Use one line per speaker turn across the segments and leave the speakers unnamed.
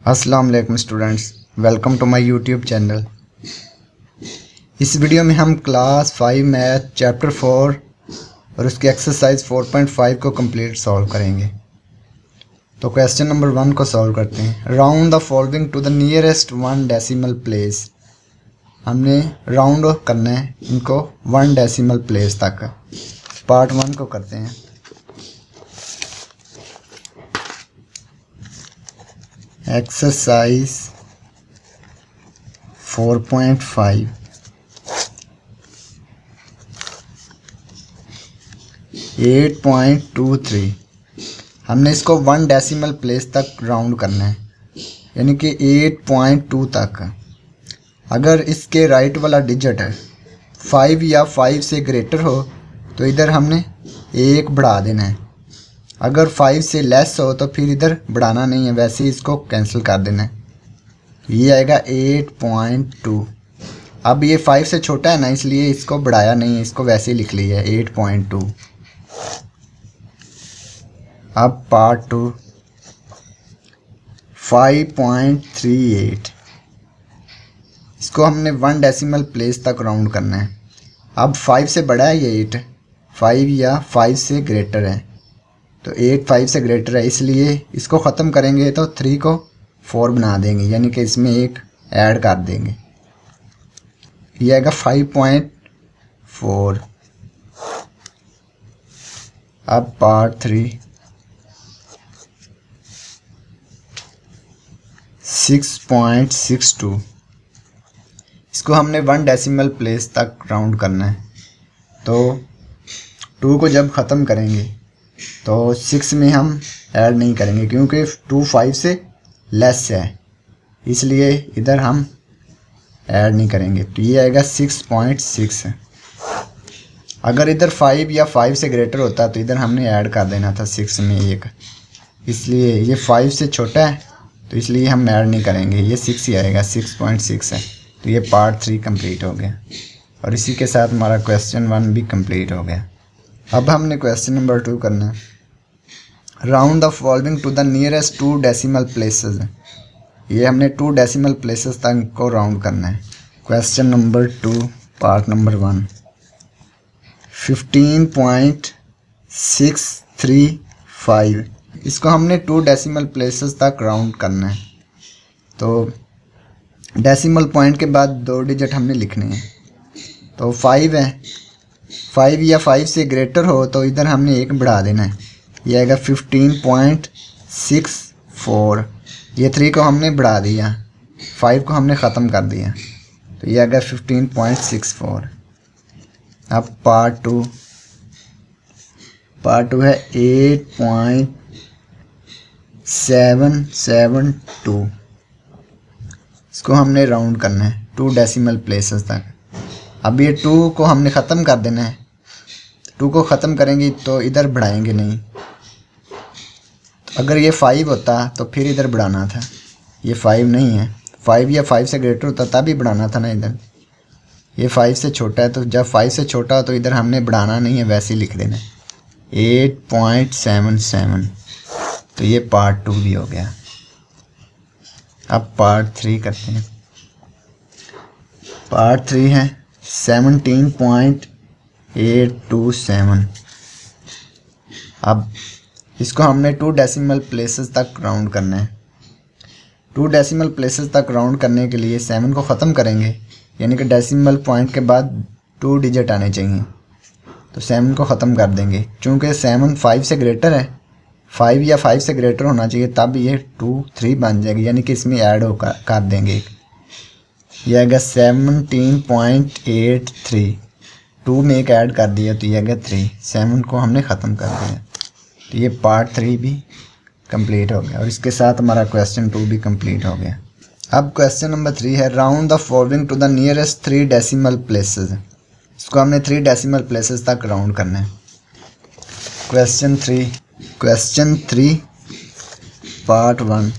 अस्सलाम वालेकुम students, welcome to my YouTube channel. इस वीडियो में हम क्लास 5 मैथ चैप्टर 4 और उसकी एक्सरसाइज 4.5 को कंप्लीट सॉल्व करेंगे। तो क्वेश्चन नंबर 1 को सॉल्व करते हैं। Round the following to the nearest 1 decimal place. हमने राउंड करना है इनको 1 डेसिमल प्लेस तक। पार्ट 1 को करते हैं। एक्सरसाइज 4.5 8.23 हमने इसको 1 डेसिमल प्लेस तक राउंड करना है, यानी कि 8.2 तक। अगर इसके राइट वाला डिजिट है 5 या 5 से ग्रेटर हो तो इधर हमने 1 बढ़ा देना है। अगर 5 से लेस हो तो फिर इधर बढ़ाना नहीं है, वैसे ही इसको कैंसिल कर देना है। ये आएगा 8.2। अब ये 5 से छोटा है ना, इसलिए इसको बढ़ाया नहीं है, इसको वैसे ही लिख लिया है 8.2। अब पार्ट 2 5.38 इसको हमने 1 डेसिमल प्लेस तक राउंड करना है। अब 5 से बड़ा है ये 8, 5 या 5 से ग्रेटर है, तो 8 5 से ग्रेटर है, इसलिए इसको ख़त्म करेंगे तो 3 को 4 बना देंगे, यानी कि इसमें 1 ऐड कर देंगे। ये आएगा 5.4। अब पार्ट 3 6.62 इसको हमने 1 डेसिमल प्लेस तक राउंड करना है। तो 2 को जब ख़त्म करेंगे तो 6 में हम ऐड नहीं करेंगे, क्योंकि 2 5 से लेस है, इसलिए इधर हम ऐड नहीं करेंगे। तो ये आएगा 6.6। अगर इधर 5 या 5 से ग्रेटर होता तो इधर हमने ऐड कर देना था 6 में 1, इसलिए ये 5 से छोटा है तो इसलिए हम ऐड नहीं करेंगे, ये 6 ही आएगा, 6.6 है। तो ये पार्ट 3 कंप्लीट हो गया और इसी के साथ हमारा क्वेश्चन 1 भी कंप्लीट हो गया। अब हमने क्वेश्चन नंबर 2 करना है। Round the following to the nearest 2 decimal places. ये हमने 2 डेसिमल प्लेसेस तक को राउंड करना है। क्वेश्चन नंबर 2 पार्ट नंबर 1 15.635 इसको हमने 2 डेसिमल प्लेसेस तक राउंड करना है। तो डेसिमल पॉइंट के बाद 2 डिजिट हमने लिखने हैं। तो 5 है, 5 या 5 से ग्रेटर हो तो इधर हमने 1 बढ़ा देना है, ये आएगा 15.64। ये 3 को हमने बढ़ा दिया, 5 को हमने ख़त्म कर दिया, तो ये आएगा 15.64। अब पार्ट 2 है 8.772 इसको हमने राउंड करना है 2 डेसिमल प्लेसेस तक। अब ये 2 को हमने ख़त्म कर देना है। 2 को ख़त्म करेंगे तो इधर बढ़ाएंगे नहीं। तो अगर ये 5 होता तो फिर इधर बढ़ाना था, ये 5 नहीं है, 5 या 5 से ग्रेटर होता तभी बढ़ाना था ना इधर। ये 5 से छोटा है, तो जब 5 से छोटा हो तो इधर हमने बढ़ाना नहीं है, वैसे ही लिख देना 8.77। तो ये पार्ट 2 भी हो गया। अब पार्ट 3 करते हैं। पार्ट 3 है 17.827। अब इसको हमने 2 डेसिमल प्लेसेस तक राउंड करना है। 2 डेसिमल प्लेसेस तक राउंड करने के लिए 7 को ख़त्म करेंगे, यानी कि डेसिमल पॉइंट के बाद 2 डिजिट आने चाहिए, तो 7 को ख़त्म कर देंगे। चूँकि 7 5 से ग्रेटर है, 5 या 5 से ग्रेटर होना चाहिए, तब ये 2 3 बन जाएगी, यानी कि इसमें ऐड हो कर देंगे। यह आएगा 17.83। 2 में 1 ऐड कर दिया तो यह आएगा 3। 7 को हमने ख़त्म कर दिया, तो ये पार्ट 3 भी कंप्लीट हो गया और इसके साथ हमारा क्वेश्चन 2 भी कंप्लीट हो गया। अब क्वेश्चन नंबर 3 है। Round the following to the nearest 3 decimal places. इसको हमने 3 डेसिमल प्लेसेस तक राउंड करना है। क्वेश्चन 3 पार्ट 1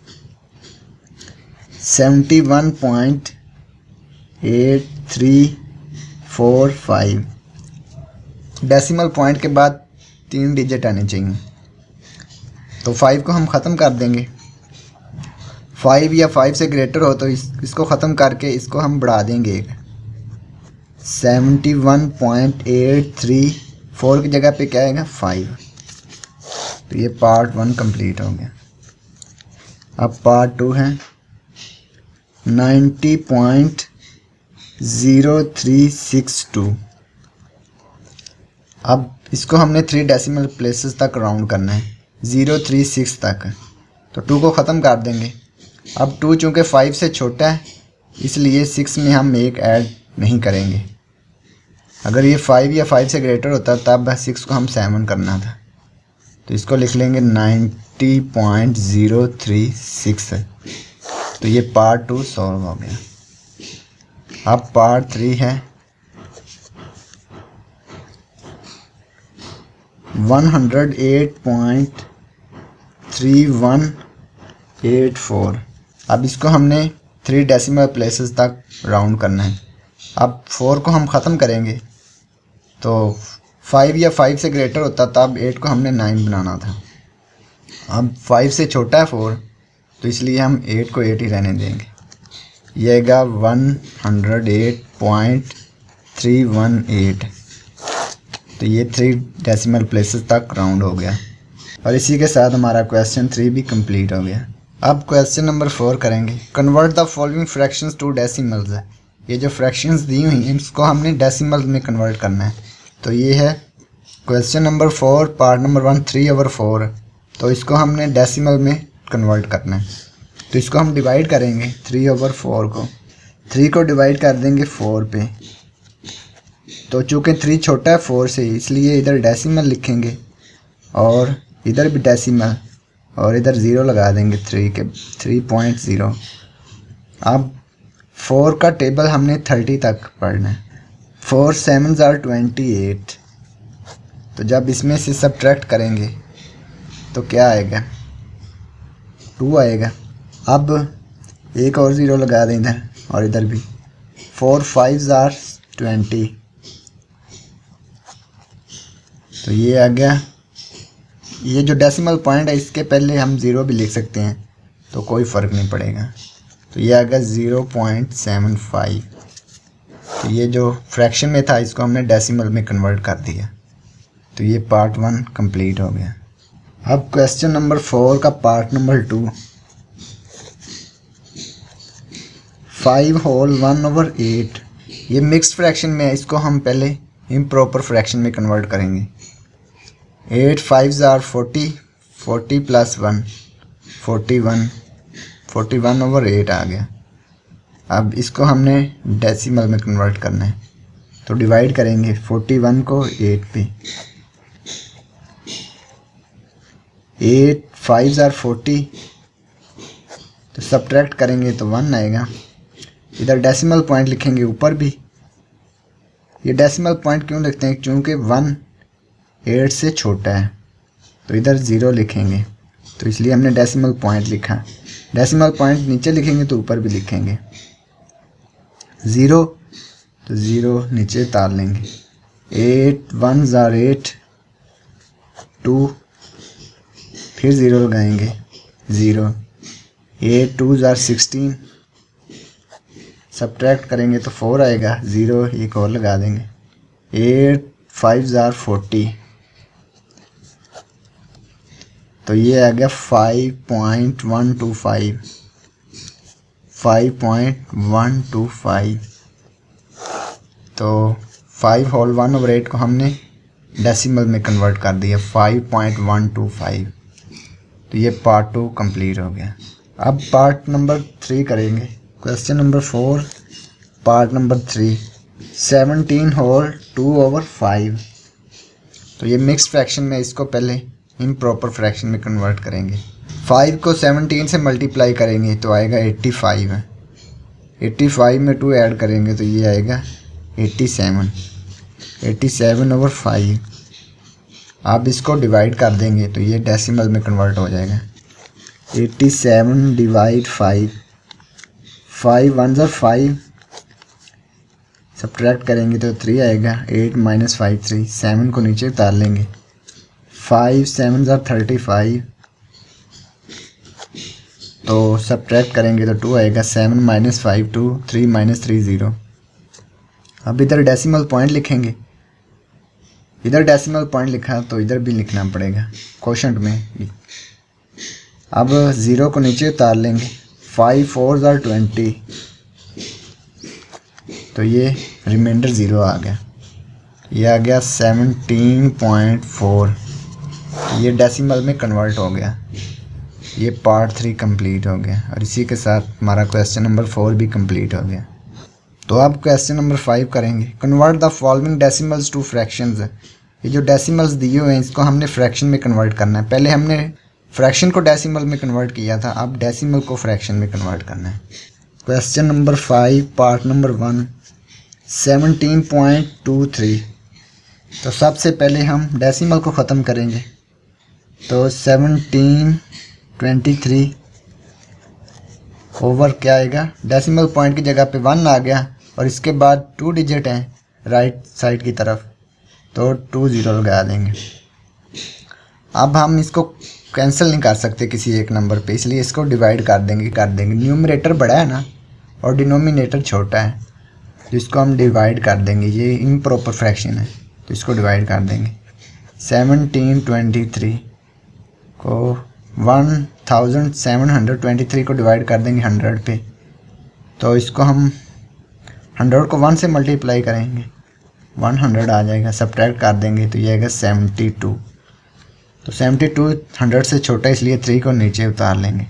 71.8345 डेसिमल पॉइंट के बाद 3 डिजिट आने चाहिए। तो 5 को हम ख़त्म कर देंगे। 5 या 5 से ग्रेटर हो तो इसको ख़त्म करके इसको हम बढ़ा देंगे 71.83 4 की जगह पे क्या आएगा 5। तो ये पार्ट 1 कंप्लीट हो गया। अब पार्ट 2 है 90.0362। अब इसको हमने 3 डेसिमल प्लेसेस तक राउंड करना है 036 तक। तो 2 को ख़त्म कर देंगे। अब 2 चूँकि 5 से छोटा है इसलिए 6 में हम 1 ऐड नहीं करेंगे। अगर ये 5 या 5 से ग्रेटर होता तब 6 को हम 7 करना था। तो इसको लिख लेंगे 90.036। तो ये पार्ट 2 सॉल्व हो गया। अब पार्ट 3 है 108.3184। अब इसको हमने 3 डेसिमल प्लेसेस तक राउंड करना है। अब 4 को हम ख़त्म करेंगे तो 5 या 5 से ग्रेटर होता तब 8 को हमने 9 बनाना था। अब 5 से छोटा है 4 तो इसलिए हम 8 को 8 ही रहने देंगे। ये आएगा 108.318। तो ये 3 डेसिमल प्लेसेस तक राउंड हो गया। और इसी के साथ हमारा क्वेश्चन 3 भी कंप्लीट हो गया। अब क्वेश्चन नंबर 4 करेंगे। Convert the following fractions to decimals है। ये जो फ्रैक्शंस दी हुई हैं इसको हमने डेसिमल में कन्वर्ट करना है। तो ये है क्वेश्चन नंबर 4 पार्ट नंबर 1 3/4। तो इसको हमने डेसिमल में कन्वर्ट करना है। तो इसको हम डिवाइड करेंगे 3/4 को। 3 को डिवाइड कर देंगे 4 पे। तो चूँकि 3 छोटा है 4 से इसलिए इधर डेसिमल लिखेंगे और इधर भी डेसिमल और इधर 0 लगा देंगे 3.0। अब 4 का टेबल हमने 30 तक पढ़ना है। 4 7s are 28। तो जब इसमें से सब्ट्रैक्ट करेंगे तो क्या आएगा 2 आएगा। अब एक और 0 लगा दें इधर और इधर भी। 4 5s are 20। तो ये आ गया। ये जो डेसिमल पॉइंट है इसके पहले हम 0 भी लिख सकते हैं तो कोई फ़र्क नहीं पड़ेगा। तो ये आ गया 0.75। तो ये जो फ्रैक्शन में था इसको हमने डेसिमल में कन्वर्ट कर दिया। तो ये पार्ट 1 कंप्लीट हो गया। अब क्वेश्चन नंबर 4 का पार्ट नंबर 2 5 होल 1/8। ये मिक्स्ड फ्रैक्शन में है। इसको हम पहले इम्प्रॉपर फ्रैक्शन में कन्वर्ट करेंगे। 8 5s are 40। 40 + 1 41। 41/8 आ गया। अब इसको हमने डेसिमल में कन्वर्ट करना है। तो डिवाइड करेंगे 41 को 8 पे। 8 5s are 40। तो सब्ट्रैक्ट करेंगे तो 1 आएगा। इधर डेसिमल पॉइंट लिखेंगे ऊपर भी। ये डेसिमल पॉइंट क्यों लिखते हैं क्योंकि 1 8 से छोटा है। तो इधर 0 लिखेंगे तो इसलिए हमने डेसिमल पॉइंट लिखा। डेसिमल पॉइंट नीचे लिखेंगे तो ऊपर भी लिखेंगे। 0 तो 0 नीचे उतार लेंगे। 8 1s are 8। 2 फिर 0 लगाएंगे 0। 8 2s are 16। सब्ट्रैक्ट करेंगे तो 4 आएगा। 0 एक और लगा देंगे। 8 5s are 40। तो ये आ गया 5.125। 5.125। तो 5 होल 1/8 को हमने डेसिमल में कन्वर्ट कर दिया 5.125। तो ये पार्ट 2 कंप्लीट हो गया। अब पार्ट नंबर 3 करेंगे। Question number 4 part number 3 17 whole 2/5। तो ये मिक्स फ्रैक्शन में इसको पहले इम्प्रॉपर फ्रैक्शन में कन्वर्ट करेंगे। 5 को 17 से मल्टीप्लाई करेंगे तो आएगा 85। 85 में 2 ऐड करेंगे तो ये आएगा 87। 87/5। आप इसको डिवाइड कर देंगे तो ये डेसिमल में कन्वर्ट हो जाएगा। 87 / 5। 5 1s are 5। सब्ट्रैक्ट करेंगे तो 3 आएगा। 8 - 5 3। 7 को नीचे उतार लेंगे। 5 7s are 35। तो सब्ट्रैक्ट करेंगे तो 2 आएगा। 7 - 5 2 3 - 3 0। अब इधर डेसिमल पॉइंट लिखेंगे, इधर डेसिमल पॉइंट लिखा तो इधर भी लिखना पड़ेगा क्वोशंट में। अब 0 को नीचे उतार लेंगे। 5 4 are 20, तो ये रिमाइंडर 0 आ गया। ये आ गया 17.4। ये डेसिमल में कन्वर्ट हो गया। ये पार्ट 3 कंप्लीट हो गया और इसी के साथ हमारा क्वेश्चन नंबर 4 भी कंप्लीट हो गया। तो अब क्वेश्चन नंबर 5 करेंगे। Convert the following decimals to fractions. ये जो डेसिमल्स दिए हुए हैं इसको हमने फ्रैक्शन में कन्वर्ट करना है। पहले हमने फ्रैक्शन को डेसिमल में कन्वर्ट किया था, अब डेसिमल को फ्रैक्शन में कन्वर्ट करना है। Question number 5 part number 1 17.23। तो सबसे पहले हम डेसिमल को ख़त्म करेंगे तो 1723 ओवर क्या आएगा, डेसिमल पॉइंट की जगह पे 1 आ गया और इसके बाद 2 डिजिट हैं राइट साइड की तरफ, तो 2 0 लगा देंगे। अब हम इसको कैंसिल नहीं कर सकते किसी एक नंबर पे, इसलिए इसको डिवाइड कर देंगे। न्यूमरेटर बड़ा है ना और डिनोमिनेटर छोटा है, तो इसको हम डिवाइड कर देंगे। ये इम्प्रॉपर फ्रैक्शन है तो इसको डिवाइड कर देंगे। 1723 को 1723 को डिवाइड कर देंगे 100 पे, तो इसको हम 100 को 1 से मल्टीप्लाई करेंगे 100 आ जाएगा। सब्ट्रैक्ट कर देंगे तो ये आएगा 72। तो 72 100 से छोटा इसलिए 3 को नीचे उतार लेंगे।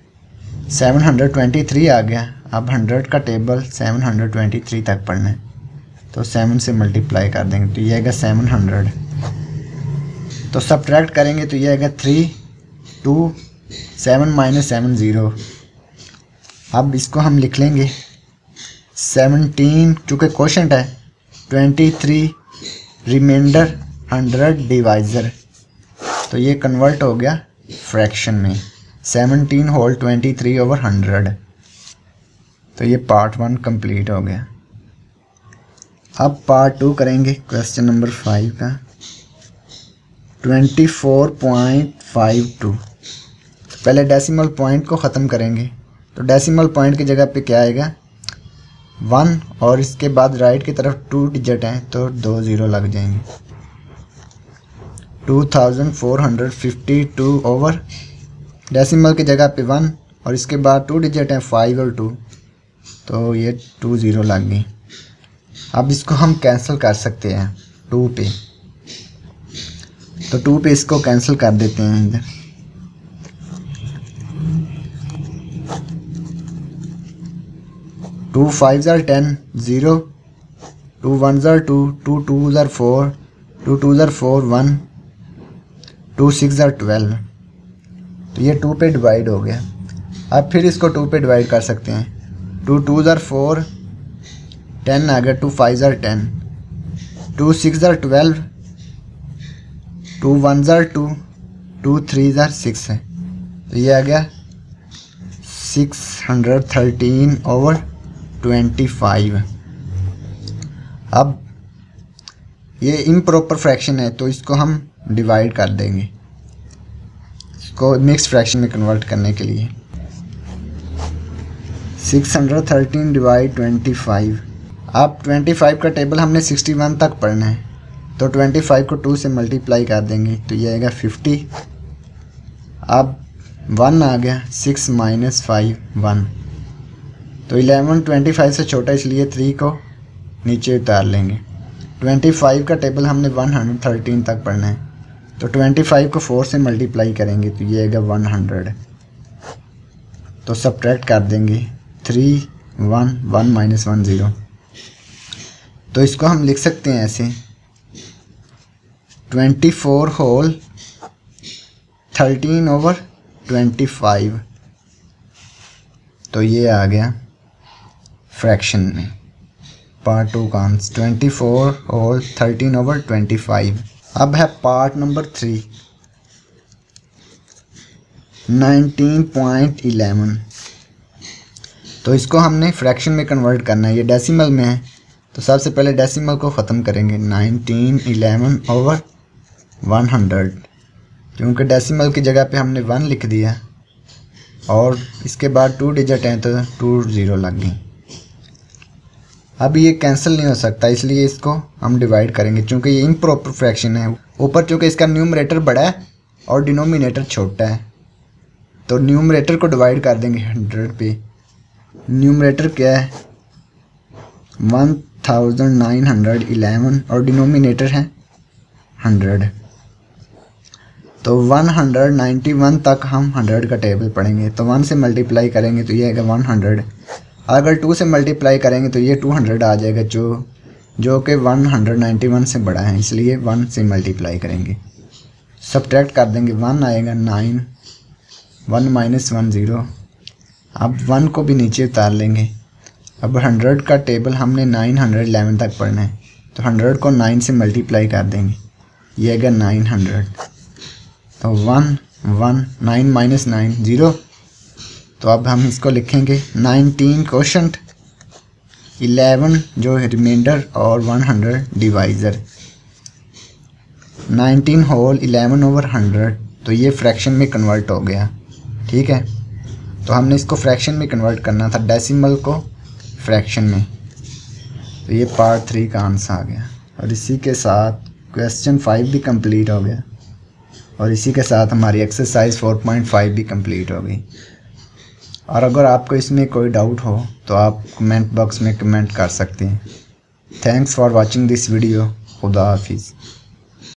723 आ गया। अब 100 का टेबल 723 तक पढ़ना है तो 7 से मल्टीप्लाई कर देंगे तो ये आएगा 700। तो सब्ट्रैक्ट करेंगे तो ये आएगा 3 2 7 - 7 0। अब इसको हम लिख लेंगे 17 चूँकि क्वोशंट है 23 रिमाइंडर 100 डिवाइज़र, तो ये कन्वर्ट हो गया फ्रैक्शन में। 17 होल 23 ओवर 100। तो ये पार्ट 1 कंप्लीट हो गया। अब पार्ट 2 करेंगे क्वेश्चन नंबर 5 का 24.52। पहले डेसिमल पॉइंट को ख़त्म करेंगे तो डेसिमल पॉइंट की जगह पे क्या आएगा 1 और इसके बाद राइट की तरफ 2 डिजिट हैं तो 2 0 लग जाएंगे। 2452 ओवर डेसिमल की जगह पे 1 और इसके बाद 2 डिजिट हैं 5 और 2, तो ये 2 0 लग गई। अब इसको हम कैंसिल कर सकते हैं 2 पे, तो 2 पे इसको कैंसिल कर देते हैं इधर। Two 5 are 10 0, 2 1 are 2, 2 2 are 4, 2 2 are 4 1, 2 6 are 12। तो ये 2 पे डिवाइड हो गया। अब फिर इसको 2 पे डिवाइड कर सकते हैं। 2 2 are 4, 10 आ गया। 2 5 are 10, 2 6 are 12, 2 1 are 2, 2 3 are 6 है, तो ये आ गया 613 ओवर 25। अब ये इम्प्रॉपर फ्रैक्शन है तो इसको हम डिवाइड कर देंगे, इसको मिक्स फ्रैक्शन में कन्वर्ट करने के लिए। 613 डिवाइड 25। अब 25 का टेबल हमने 61 तक पढ़ना है तो 25 को 2 से मल्टीप्लाई कर देंगे तो ये आएगा 50। अब 1 आ गया। 6 - 5 1, तो 11 25 से छोटा इसलिए 3 को नीचे उतार लेंगे। 25 का टेबल हमने 113 तक पढ़ना है तो 25 को 4 से मल्टीप्लाई करेंगे तो ये आएगा 100। तो सब्ट्रैक्ट कर देंगे 3 1 1 - 1 0। तो इसको हम लिख सकते हैं ऐसे 24 होल 13 ओवर 25। तो ये आ गया फ्रैक्शन में पार्ट 2 का आंसर 24 होल 13 ओवर 25। अब है पार्ट नंबर 3 19.11। तो इसको हमने फ्रैक्शन में कन्वर्ट करना है। ये डेसिमल में है तो सबसे पहले डेसिमल को ख़त्म करेंगे 1911 ओवर 100, क्योंकि डेसिमल की जगह पे हमने 1 लिख दिया और इसके बाद 2 डिजिट हैं तो 2 0 लग गई। अब ये कैंसिल नहीं हो सकता, इसलिए इसको हम डिवाइड करेंगे क्योंकि ये इम्प्रॉपर फ्रैक्शन है। ऊपर चूँकि इसका न्यूमरेटर बड़ा है और डिनोमिनेटर छोटा है, तो न्यूमरेटर को डिवाइड कर देंगे 100 पे। न्यूमरेटर क्या है 1911 और डिनोमिनेटर है 100। तो 191 तक हम 100 का टेबल पढ़ेंगे। तो 1 से मल्टीप्लाई करेंगे तो ये आएगा 100। अगर 2 से मल्टीप्लाई करेंगे तो ये 200 आ जाएगा, जो कि 191 से बड़ा है, इसलिए 1 से मल्टीप्लाई करेंगे। सब्ट्रैक्ट कर देंगे, 1 आएगा 9, 1 माइनस 1 0। अब 1 को भी नीचे उतार लेंगे। अब 100 का टेबल हमने 911 तक पढ़ना है, तो 100 को 9 से मल्टीप्लाई कर देंगे, ये आएगा 900। तो 1 1 9 माइनस 9 0। तो अब हम इसको लिखेंगे 19 कोशंट, 11 जो रिमाइंडर और 100 डिवाइज़र। 19 होल 11 ओवर 100, तो ये फ्रैक्शन में कन्वर्ट हो गया। ठीक है, तो हमने इसको फ्रैक्शन में कन्वर्ट करना था, डेसिमल को फ्रैक्शन में। तो ये पार्ट 3 का आंसर आ गया। और इसी के साथ क्वेश्चन 5 भी कंप्लीट हो गया, और इसी के साथ हमारी एक्सरसाइज 4.5 भी कंप्लीट हो गई। और अगर आपको इसमें कोई डाउट हो तो आप कमेंट बॉक्स में कमेंट कर सकते हैं। Thanks for watching this video. खुदा हाफिज़।